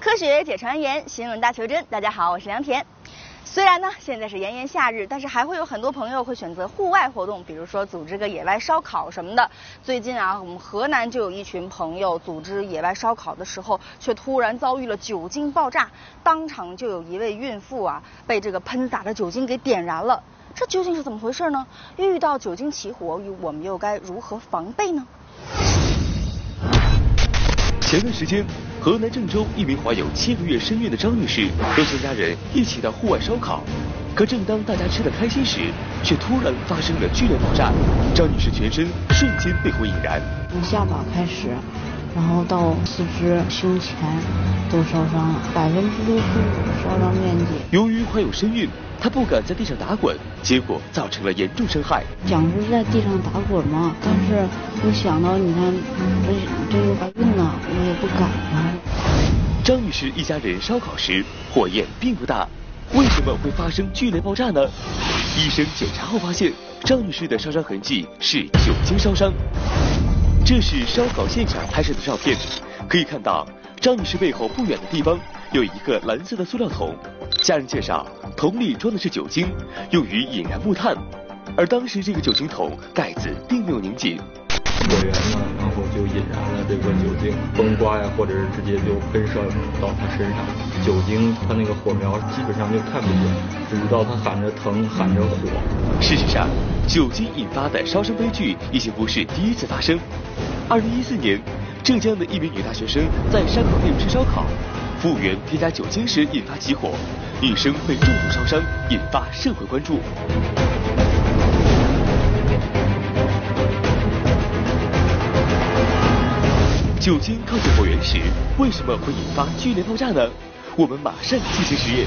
科学解传言，新闻大求真。大家好，我是梁田。虽然呢现在是炎炎夏日，但是还会有很多朋友会选择户外活动，比如说组织个野外烧烤什么的。最近啊，我们河南就有一群朋友组织野外烧烤的时候，却突然遭遇了酒精爆炸，当场就有一位孕妇啊被这个喷洒的酒精给点燃了。这究竟是怎么回事呢？遇到酒精起火，我们又该如何防备呢？ 前段时间，河南郑州一名怀有7个月身孕的张女士和全家人一起到户外烧烤，可正当大家吃得开心时，却突然发生了剧烈爆炸，张女士全身瞬间被火引燃， 从下巴开始，然后到四肢、胸前都烧伤了，65%烧伤面积。 由于怀有身孕，她不敢在地上打滚，结果造成了严重伤害。 想是在地上打滚嘛，但是一想到你看这又怀孕了，我也不敢了。 张女士一家人烧烤时，火焰并不大，为什么会发生剧烈爆炸呢？医生检查后发现，张女士的烧伤痕迹是酒精烧伤。这是烧烤现场拍摄的照片，可以看到张女士背后不远的地方有一个蓝色的塑料桶。家人介绍，桶里装的是酒精，用于引燃木炭，而当时这个酒精桶盖子并没有拧紧。 火源呢，然后就引燃了这个酒精，风刮呀，或者是直接就喷射到他身上。酒精它那个火苗基本上就看不见，只知道他喊着疼，喊着火。 事实上，酒精引发的烧伤悲剧已经不是第一次发生。2014年，浙江的一名女大学生在烧烤店吃烧烤，服务员添加酒精时引发起火，女生被重度烧伤，引发社会关注。酒精靠近火源时，为什么会引发剧烈爆炸呢？我们马上进行实验。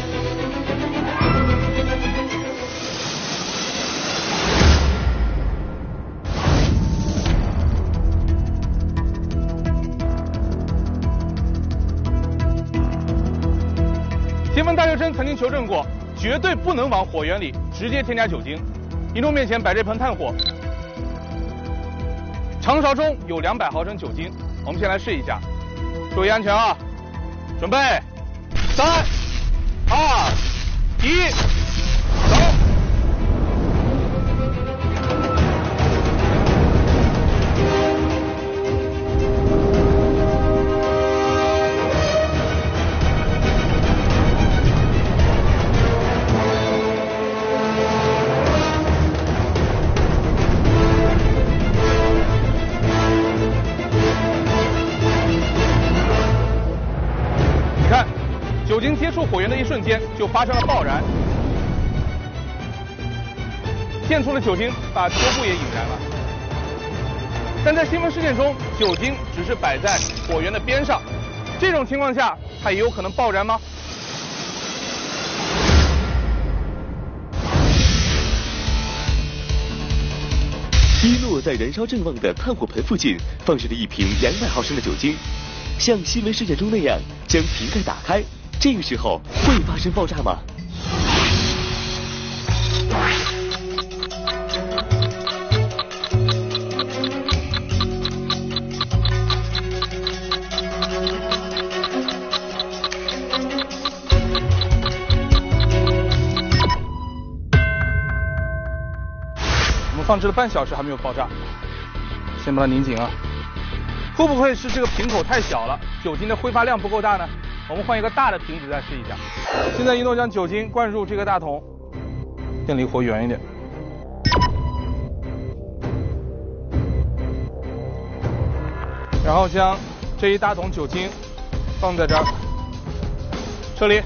新闻大学生曾经求证过，绝对不能往火源里直接添加酒精。民众面前摆这盆炭火，长勺中有200毫升酒精，我们先来试一下，注意安全啊！准备，3、2、1，走！酒精接触火源的一瞬间，就发生了爆燃，溅出的酒精把桌布也引燃了。但在新闻事件中，酒精只是摆在火源的边上，这种情况下，它也有可能爆燃吗？ 滴落在燃烧正旺的炭火盆附近，放置了一瓶200毫升的酒精，像新闻事件中那样将瓶盖打开。这个时候会发生爆炸吗？ 我们放置了半小时还没有爆炸，先把它拧紧啊！会不会是这个瓶口太小了，酒精的挥发量不够大呢？我们换一个大的瓶子再试一下。现在一动将酒精灌入这个大桶，先离火远一点。然后将这一大桶酒精放在这儿，撤离。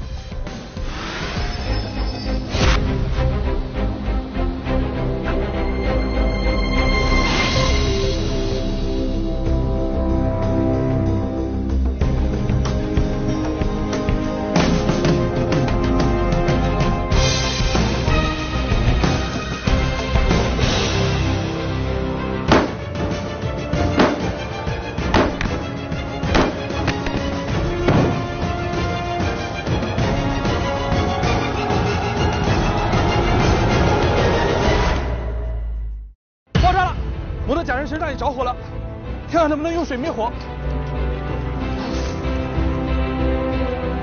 摩托假人身上也着火了，看看能不能用水灭火。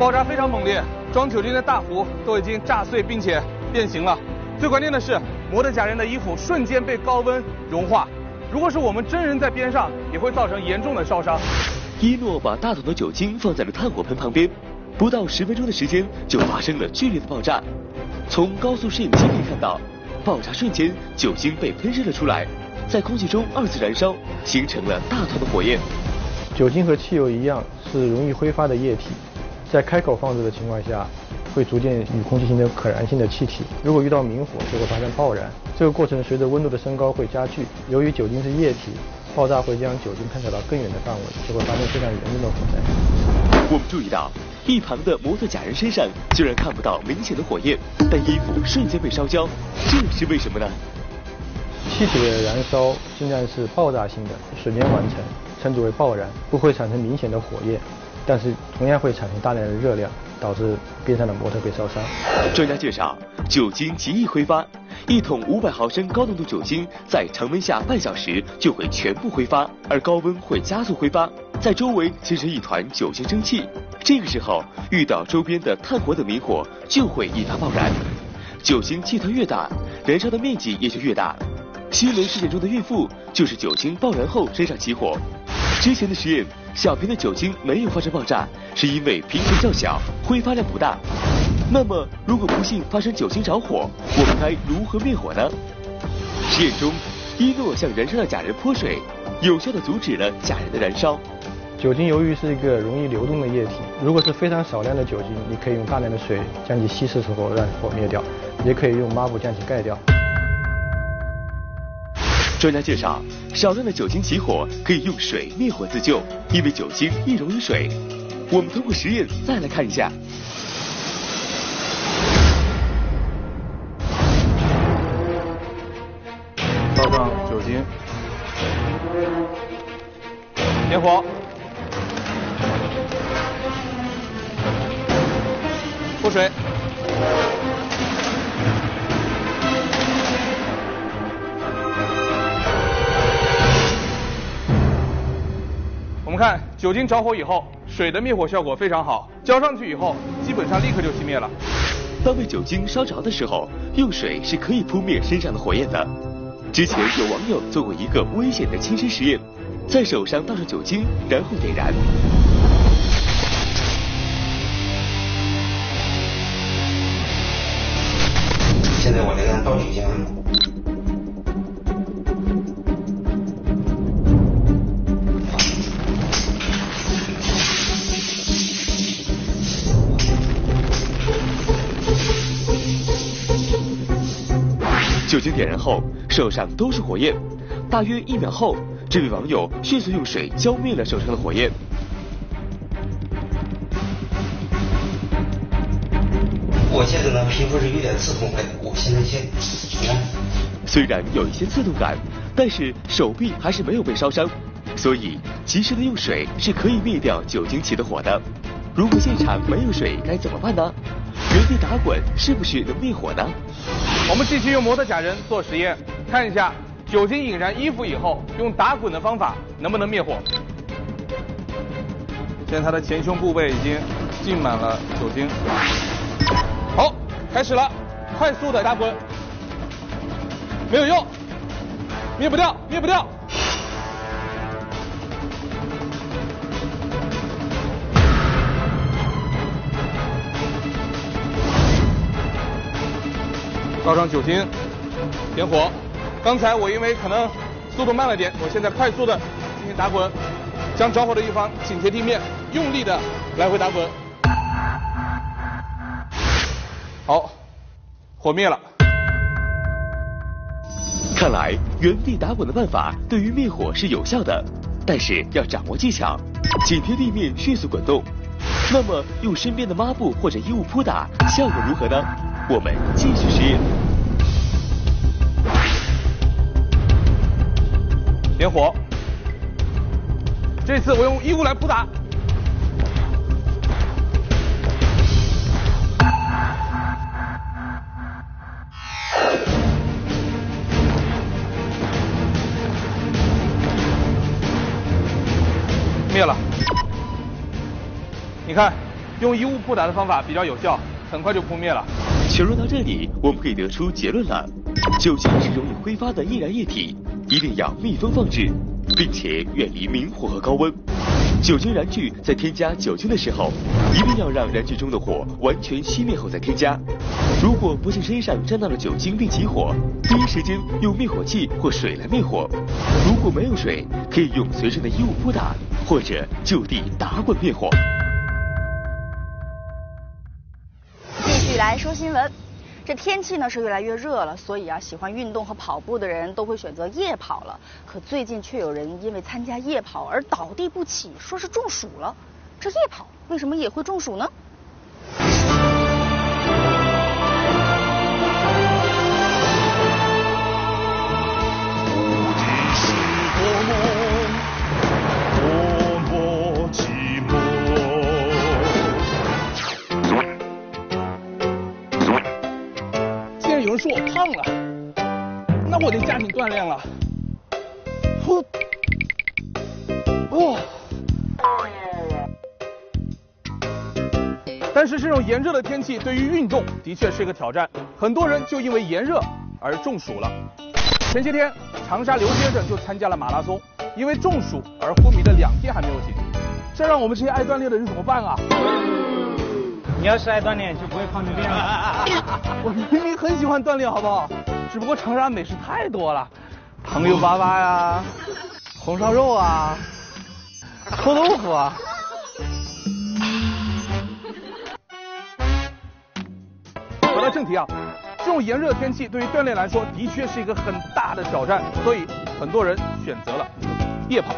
爆炸非常猛烈，装酒精的大壶都已经炸碎并且变形了。最关键的是，模特假人的衣服瞬间被高温融化，如果是我们真人在边上，也会造成严重的烧伤。 一诺把大桶的酒精放在了炭火盆旁边，不到10分钟的时间就发生了剧烈的爆炸。从高速摄影机可以看到，爆炸瞬间酒精被喷射了出来，在空气中2次燃烧，形成了大团的火焰。 酒精和汽油一样是容易挥发的液体，在开口放置的情况下，会逐渐与空气形成可燃性的气体。如果遇到明火，就会发生爆燃。这个过程随着温度的升高会加剧。由于酒精是液体，爆炸会将酒精喷射到更远的范围，就会发生非常严重的火灾。 我们注意到，一旁的模特假人身上虽然看不到明显的火焰，但衣服瞬间被烧焦，这是为什么呢？ 气体的燃烧尽量是爆炸性的，瞬间完成，称之为爆燃，不会产生明显的火焰，但是同样会产生大量的热量，导致边上的模特被烧伤。 专家介绍，酒精极易挥发，1桶500毫升高浓度酒精在常温下半小时就会全部挥发，而高温会加速挥发，在周围形成一团酒精蒸汽。这个时候遇到周边的炭火等明火，就会引发爆燃。酒精气团越大，燃烧的面积也就越大。新闻事件中的孕妇就是酒精爆燃后身上起火。之前的实验，小瓶的酒精没有发生爆炸，是因为瓶口较小，挥发量不大。那么，如果不幸发生酒精着火，我们该如何灭火呢？实验中，一诺向燃烧的假人泼水，有效地阻止了假人的燃烧。 酒精由于是一个容易流动的液体，如果是非常少量的酒精，你可以用大量的水将其稀释之后让火灭掉，也可以用抹布将其盖掉。 专家介绍，少量的酒精起火可以用水灭火自救，因为酒精易溶于水。我们通过实验再来看一下。 倒上酒精，点火，泼水，我们看酒精着火以后，水的灭火效果非常好，浇上去以后，基本上立刻就熄灭了。 当被酒精烧着的时候，用水是可以扑灭身上的火焰的。之前有网友做过一个危险的亲身实验，在手上倒上酒精，然后点燃。 现在我这个倒酒精。 酒精点燃后，手上都是火焰。大约1秒后，这位网友迅速用水浇灭了手上的火焰。 我现在呢，皮肤是有点刺痛的，我现在你看， 虽然有一些刺痛感，但是手臂还是没有被烧伤，所以及时的用水是可以灭掉酒精起的火的。如果现场没有水该怎么办呢？原地打滚是不是能灭火呢？ 我们继续用模特假人做实验，看一下酒精引燃衣服以后，用打滚的方法能不能灭火。现在他的前胸部位已经浸满了酒精。好，开始了，快速的打滚，没有用，灭不掉，灭不掉。倒上酒精，点火。刚才我因为可能速度慢了点，我现在快速的进行打滚，将着火的地方紧贴地面，用力的来回打滚。好，火灭了。 看来原地打滚的办法对于灭火是有效的，但是要掌握技巧，紧贴地面迅速滚动。那么用身边的抹布或者衣物扑打，效果如何呢？我们继续实验。 点火。这次我用衣物来扑打。灭了。你看， 用衣物扑打的方法比较有效，很快就扑灭了。 求论到这里，我们可以得出结论了：酒精是容易挥发的易燃液体，一定要密封放置，并且远离明火和高温。酒精燃具在添加酒精的时候，一定要让燃具中的火完全熄灭后再添加。如果不幸身上沾到了酒精并起火，第一时间用灭火器或水来灭火。如果没有水，可以用随身的衣物扑打，或者就地打滚灭火。 继续来说新闻。这天气呢是越来越热了，所以啊，喜欢运动和跑步的人都会选择夜跑了。可最近却有人因为参加夜跑而倒地不起，说是中暑了。这夜跑为什么也会中暑呢？ 有人说我胖了，那我得加紧锻炼了。但是这种炎热的天气对于运动的确是一个挑战，很多人就因为炎热而中暑了。前些天，长沙刘先生就参加了马拉松，因为中暑而昏迷了2天还没有醒，这让我们这些爱锻炼的人怎么办啊？ 你要是爱锻炼，就不会胖成这样了。 我明明很喜欢锻炼，好不好？只不过长沙美食太多了，糖油粑粑呀，红烧肉啊，臭豆腐啊。回到正题啊，这种炎热天气对于锻炼来说的确是一个很大的挑战，所以很多人选择了夜跑。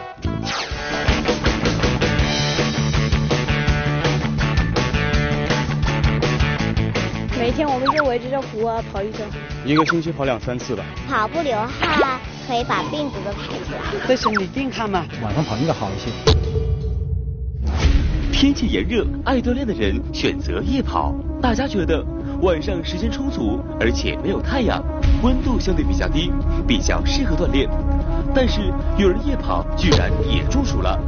每天我们就围着这湖啊跑一圈， 一个星期跑2-3次吧。 跑步流汗可以把病毒都排出来， 对身体健康嘛。 晚上跑应该好一些。 天气炎热，爱锻炼的人选择夜跑。大家觉得晚上时间充足，而且没有太阳，温度相对比较低，比较适合锻炼。但是有人夜跑居然也中暑了。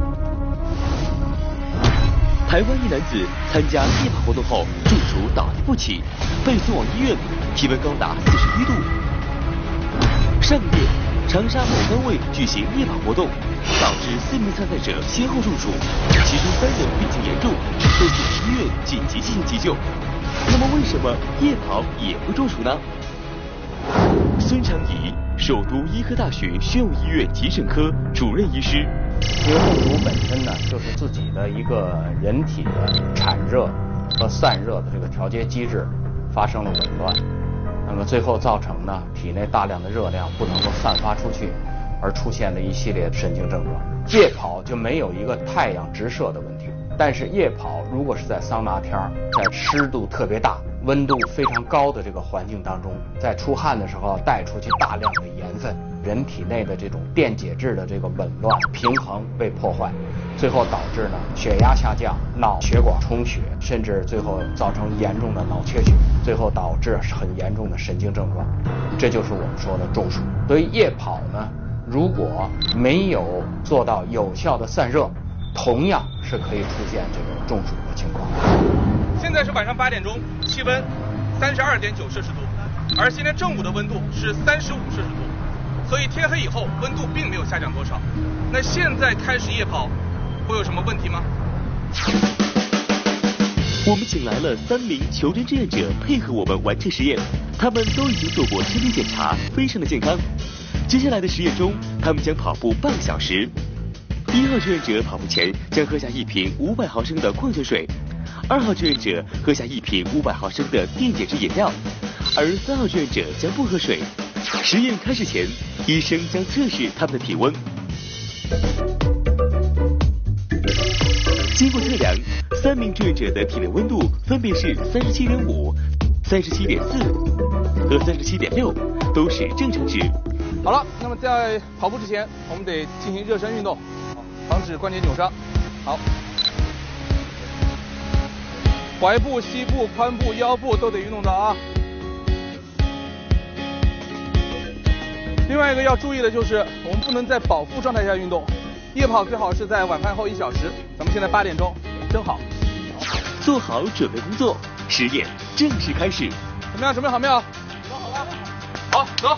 台湾一男子参加夜跑活动后中暑倒地不起，被送往医院，体温高达41度。上个月，长沙某单位举行夜跑活动，导致4名参赛者先后中暑，其中3人病情严重，被送医院紧急进行急救。那么为什么夜跑也会中暑呢？孙长仪，首都医科大学宣武医院急诊科主任医师。 因为中暑本身呢，就是自己的一个人体的产热和散热的这个调节机制发生了紊乱，那么最后造成呢体内大量的热量不能够散发出去，而出现了一系列神经症状。夜跑就没有一个太阳直射的问题，但是夜跑如果是在桑拿天儿，在湿度特别大、温度非常高的这个环境当中，在出汗的时候带出去大量的盐分，人体内的这种电解质的这个紊乱平衡被破坏，最后导致呢血压下降、脑血管充血，甚至最后造成严重的脑缺血，最后导致很严重的神经症状，这就是我们说的中暑。所以夜跑呢，如果没有做到有效的散热，同样是可以出现这个中暑的情况。 现在是晚上8点钟，气温32.9摄氏度，而今天正午的温度是35摄氏度，所以天黑以后温度并没有下降多少。那现在开始夜跑，会有什么问题吗？ 我们请来了3名求真志愿者配合我们完成实验，他们都已经做过身体检查，非常的健康。接下来的实验中，他们将跑步半个小时。1号志愿者跑步前将喝下1瓶500毫升的矿泉水，2号志愿者喝下1瓶500毫升的电解质饮料，而3号志愿者将不喝水。实验开始前，医生将测试他们的体温。经过测量，3名志愿者的体内温度分别是37.5、37.4和37.6，都是正常值。 好了，那么在跑步之前，我们得进行热身运动，防止关节扭伤。好，踝部、膝部、髋部、腰部都得运动到啊。另外一个要注意的就是，我们不能在饱腹状态下运动。夜跑最好是在晚饭后1小时。咱们现在8点钟，正好。 最做好准备工作，实验正式开始。 怎么样？准备好没有？ 准备好了。 好，走。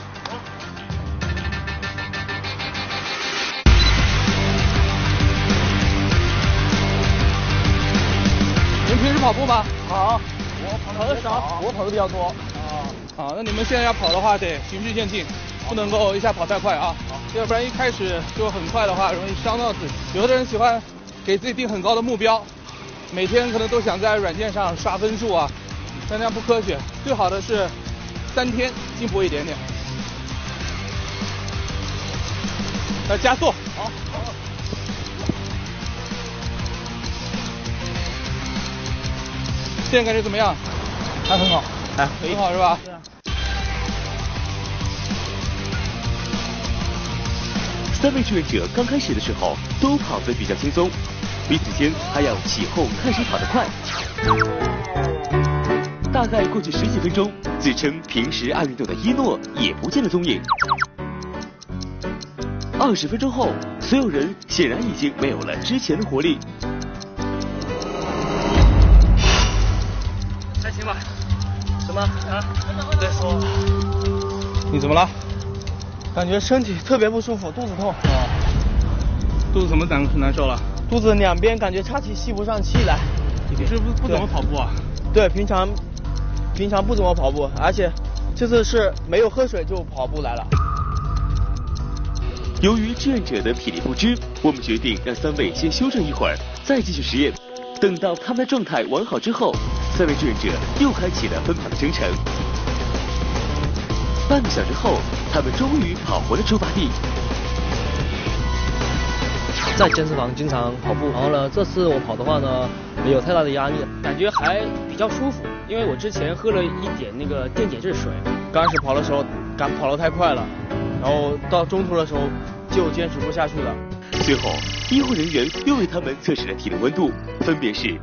你们平时跑步吗？ 跑，我跑的少，我跑的比较多。 好，那你们现在要跑的话，得循序渐进，不能够一下跑太快啊，要不然一开始就很快的话，容易伤到自己。有的人喜欢给自己定很高的目标，每天可能都想在软件上刷分数啊，但那样不科学。最好的是3天进步一点点。来加速。好。现在感觉怎么样？ 还很好， 还很好是吧？ 是啊。 3位志愿者刚开始的时候都跑得比较轻松，彼此间还要起哄看谁跑得快。大概过去10几分钟，自称平时爱运动的一诺也不见了踪影。20分钟后，所有人显然已经没有了之前的活力。 还行吧。什么啊？再说。 你怎么了？ 感觉身体特别不舒服，肚子痛。 肚子怎么难受了？ 肚子两边感觉岔气，吸不上气来。 你是不怎么跑步啊？ 对，平常不怎么跑步，而且这次是没有喝水就跑步来了。 由于志愿者的体力不支，我们决定让3位先休整一会儿，再继续实验。等到他们的状态完好之后，3位志愿者又开启了奔跑的征程。半个小时后，他们终于跑回了出发地。 在健身房经常跑步，然后呢，这次我跑的话呢，没有太大的压力，感觉还比较舒服。因为我之前喝了一点那个电解质水， 刚开始跑的时候跑得太快了，然后到中途的时候就坚持不下去了。 最后，医护人员又为他们测试了体温温度，分别是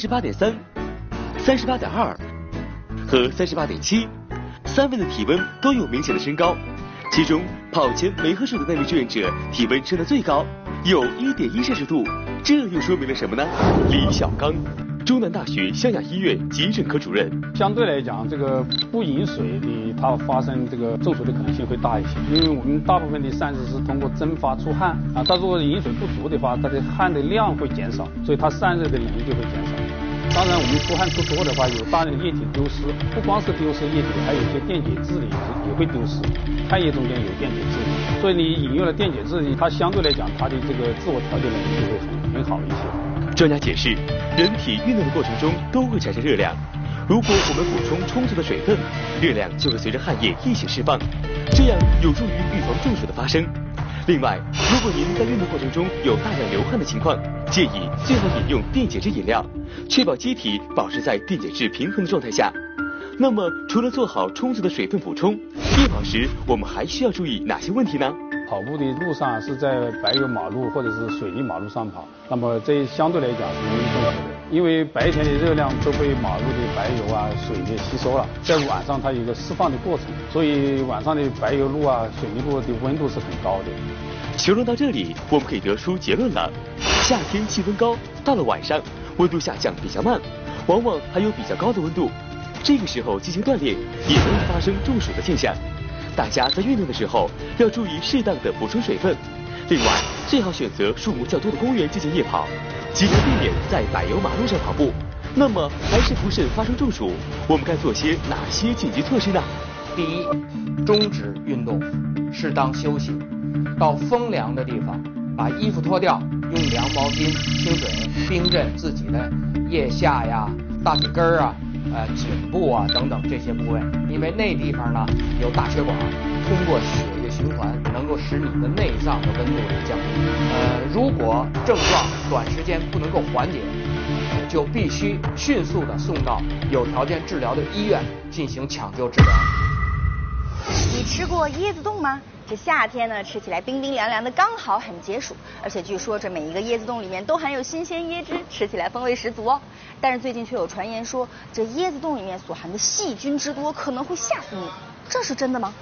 38.3、38.2和38.7。3位的体温都有明显的升高，其中跑前没喝水的那位志愿者体温升得最高，有1.1摄氏度。这又说明了什么呢？李小刚，中南大学湘雅医院急诊科主任。 相对来讲，这个不饮水的它发生这个中暑的可能性会大一些，因为我们大部分的散热是通过蒸发出汗啊，它如果饮水不足的话，它的汗的量会减少，所以它散热的能力就会减少。当然，我们出汗出多的话，有大量的液体丢失，不光是丢失液体，还有一些电解质也会丢失。汗液中间有电解质，所以你饮用了电解质，它相对来讲，它的这个自我调节能力就会很好一些。 专家解释，人体运动的过程中都会产生热量，如果我们补充充足的水分，热量就会随着汗液一起释放，这样有助于预防中暑的发生。另外，如果您在运动过程中有大量流汗的情况，建议最好饮用电解质饮料，确保机体保持在电解质平衡的状态下。那么，除了做好充足的水分补充，夜跑时我们还需要注意哪些问题呢？ 跑步的路上是在柏油马路或者是水泥马路上跑，那么这相对来讲是容易中暑的，因为白天的热量都被马路的柏油啊、水给吸收了，在晚上它有一个释放的过程，所以晚上的柏油路啊、水泥路的温度是很高的。 形容到这里，我们可以得出结论了：夏天气温高，到了晚上温度下降比较慢，往往还有比较高的温度。这个时候进行锻炼，也容易发生中暑的现象。大家在运动的时候要注意适当的补充水分。另外，最好选择树木较多的公园进行夜跑，尽量避免在柏油马路上跑步。那么，还是不慎发生中暑，我们该做些哪些紧急措施呢？ 第一，终止运动，适当休息，到风凉的地方，把衣服脱掉，用凉毛巾、清水冰镇自己的腋下呀、大腿根儿啊、颈部啊等等这些部位，因为那地方呢有大血管，通过血液循环，能够使你的内脏的温度降低。如果症状短时间不能够缓解，就必须迅速的送到有条件治疗的医院进行抢救治疗。 你吃过椰子冻吗？这夏天呢，吃起来冰冰凉凉的，刚好很解暑。而且据说这每一个椰子冻里面都含有新鲜椰汁，吃起来风味十足哦。但是最近却有传言说，这椰子冻里面所含的细菌之多，可能会吓死你，这是真的吗？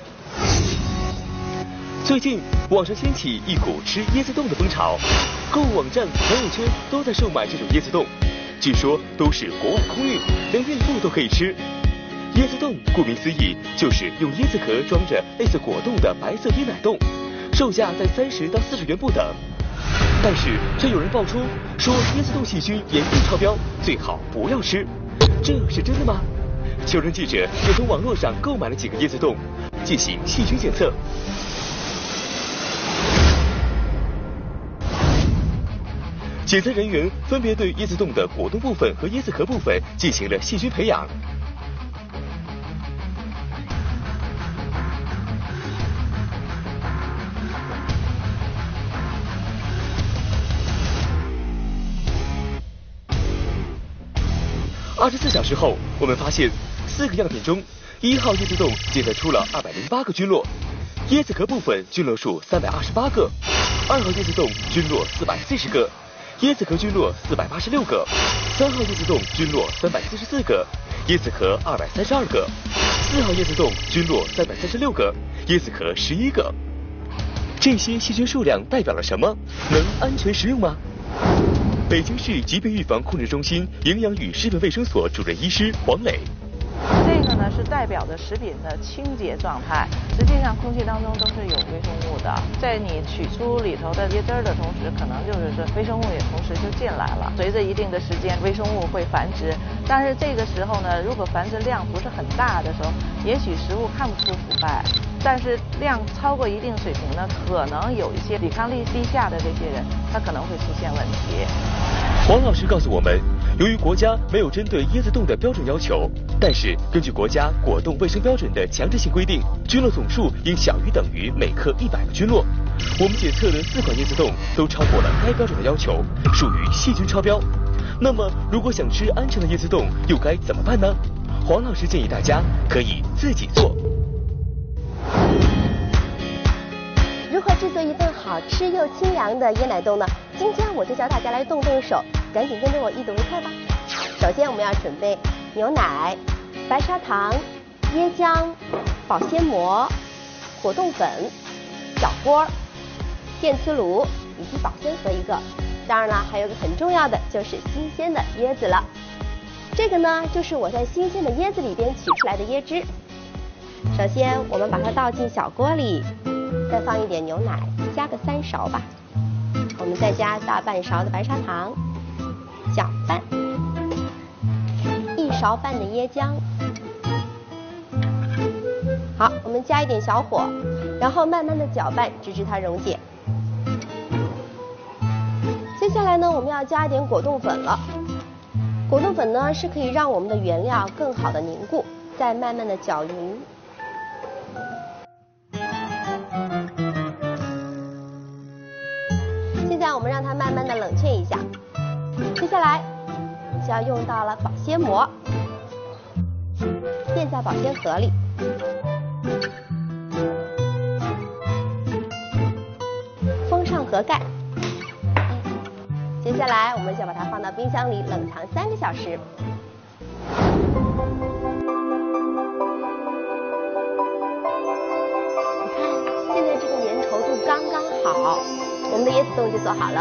最近网上掀起一股吃椰子冻的风潮，购物网站、朋友圈都在售卖这种椰子冻。 据说都是国外空运，连孕妇都可以吃。椰子冻顾名思义，就是用椰子壳装着类似果冻的白色椰奶冻，售价在30到40元不等。但是却有人爆出说椰子冻细菌严重超标，最好不要吃，这是真的吗？求真记者也从网络上购买了几个椰子冻，进行细菌检测。检测人员分别对椰子冻的果冻部分和椰子壳部分进行了细菌培养。24小时后，我们发现4个样品中，1号椰子冻检测出了208个菌落，椰子壳部分菌落数328个；2号椰子冻菌落440个，椰子壳菌落486个；3号椰子冻菌落344个，椰子壳232个；4号椰子冻菌落336个，椰子壳11个。这些细菌数量代表了什么？能安全食用吗？北京市疾病预防控制中心营养与食品卫生所主任医师黄磊。 这个呢是代表着食品的清洁状态，实际上空气当中都是有微生物的，在你取出里头的椰汁儿的同时，可能就是说微生物也同时就进来了。随着一定的时间，微生物会繁殖，但是这个时候呢，如果繁殖量不是很大的时候，也许食物看不出腐败，但是量超过一定水平呢，可能有一些抵抗力低下的这些人，他可能会出现问题。 黄老师告诉我们，由于国家没有针对椰子冻的标准要求，但是根据国家果冻卫生标准的强制性规定，菌落总数应小于等于每克100个菌落。我们检测的4款椰子冻都超过了该标准的要求，属于细菌超标。那么，如果想吃安全的椰子冻，又该怎么办呢？黄老师建议大家可以自己做。 如何制作一份好吃又清凉的椰奶冻呢？今天我就教大家来动动手，赶紧跟着我一睹为快吧。首先我们要准备牛奶、白砂糖、椰浆、保鲜膜、果冻粉、小锅、电磁炉以及保鲜盒1个。当然了，还有个很重要的就是新鲜的椰子了。这个呢，就是我在新鲜的椰子里边取出来的椰汁。首先我们把它倒进小锅里，再放一点牛奶，加个3勺吧。我们再加大半勺的白砂糖，搅拌，1勺半的椰浆。好，我们加一点小火，然后慢慢的搅拌，直至它溶解。接下来呢，我们要加一点果冻粉了。果冻粉呢是可以让我们的原料更好的凝固，再慢慢的搅匀。现在我们让它慢慢的冷却一下。接下来就要用到了保鲜膜，垫在保鲜盒里。封上盒盖。接下来我们就把它放到冰箱里冷藏3个小时。你看，现在这个粘稠度刚刚好，我们的椰子冻就做好了。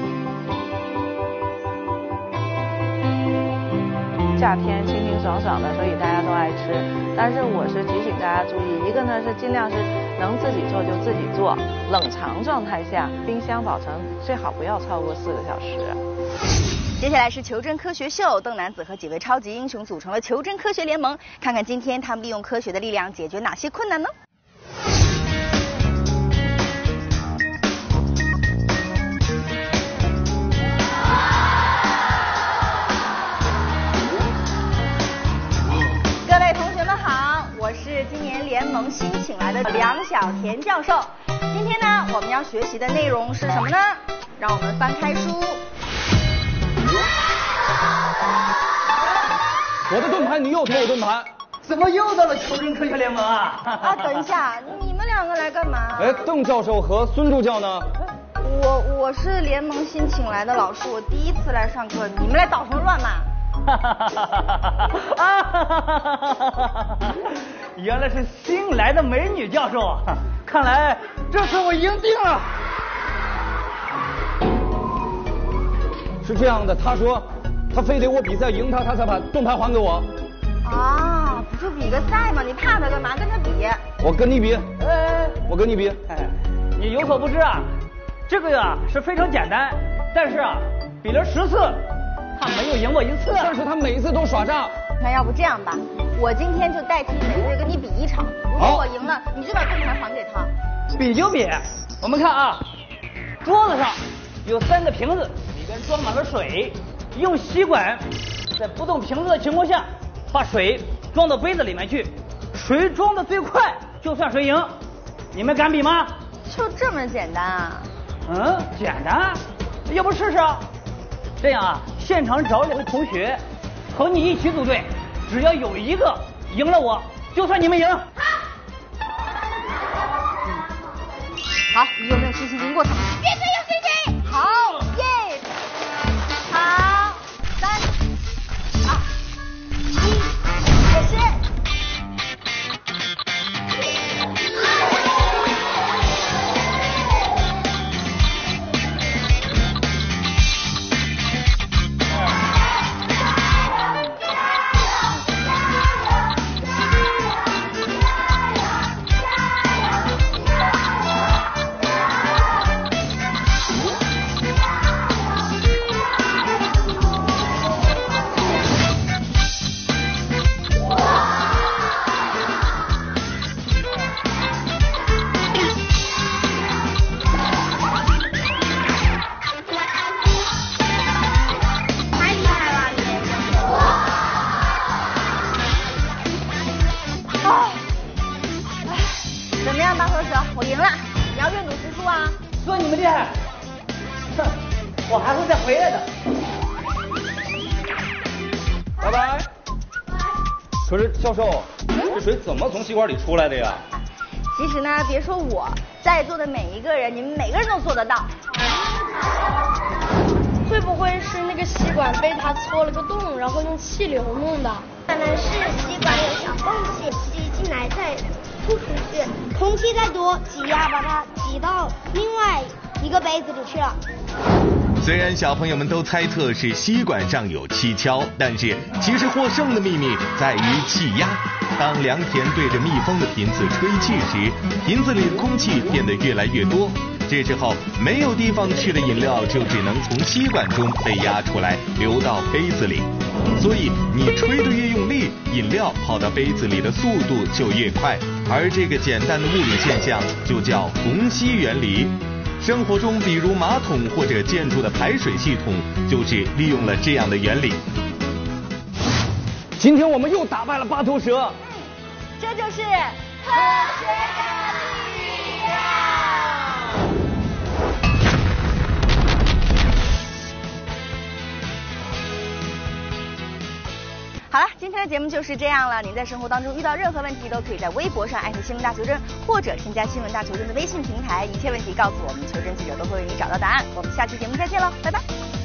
夏天清清爽爽的，所以大家都爱吃。但是我是提醒大家注意，一个呢是尽量是能自己做就自己做，冷藏状态下冰箱保存最好不要超过4个小时。 接下来是求真科学秀，邓男子和几位超级英雄组成了求真科学联盟，看看今天他们利用科学的力量解决哪些困难呢？各位同学们好，我是今年联盟新请来的梁小田教授。今天呢，我们要学习的内容是什么呢？让我们翻开书。 我的盾牌，你又偷我盾牌， 怎么又到了求真科学联盟啊？ 啊，等一下，你们2个来干嘛？ 哎，邓教授和孙助教呢？ 我是联盟新请来的老师，我第1次来上课，你们来捣什么乱嘛？ 原来是新来的美女教授，看来这次我赢定了。 是这样的，他说他非得我比赛赢他，他才把盾牌还给我。 啊，不就比个赛吗？你怕他干嘛？跟他比。 我跟你比，我跟你比。 你有所不知啊，这个呀是非常简单，但是啊，比了10次，他没有赢过1次。 但是他每次都耍诈。 那要不这样吧，我今天就代替每日跟你比1场，如果我赢了，你就把盾牌还给他。 比就比，我们看啊，桌子上有3个瓶子，里边装满了水，用吸管在不动瓶子的情况下，把水装到杯子里面去，谁装的最快就算谁赢。你们敢比吗？ 就这么简单啊？ 简单，要不试试啊？这样啊，现场找2个同学和你一起组队，只要有一个赢了我，就算你们赢。 好，你有没有信心赢过他？ 绝对有信心。 好，耶！好，3、2、1，开始。怎么样，大和手，我赢了，你要愿赌服输啊！ 说你们厉害，哼，我还会再回来的。 拜拜。可是教授，这水怎么从吸管里出来的呀？ 其实呢，别说我，在座的每一个人，你们每个人都做得到。 会不会是那个吸管被他戳了个洞，然后用气流弄的？ 可能是吸管有小缝隙，吸进来再吐出去，空气再多，挤压把它挤到另外一个杯子里去了。 虽然小朋友们都猜测是吸管上有蹊跷，但是其实获胜的秘密在于气压。当良田对着密封的瓶子吹气时，瓶子里的空气变得越来越多，这时候没有地方去的饮料就只能从吸管中被压出来，流到杯子里。所以你吹得越用力，饮料跑到杯子里的速度就越快，而这个简单的物理现象就叫虹吸原理。生活中比如马桶或者建筑的排水系统就是利用了这样的原理。 今天我们又打败了8头蛇， 这就是科学的力量。好了，今天的节目就是这样了。您在生活当中遇到任何问题，都可以在微博上艾特新闻大求证，或者添加新闻大求证的微信平台，一切问题告诉我们，求证记者都会为你找到答案。我们下期节目再见喽，拜拜。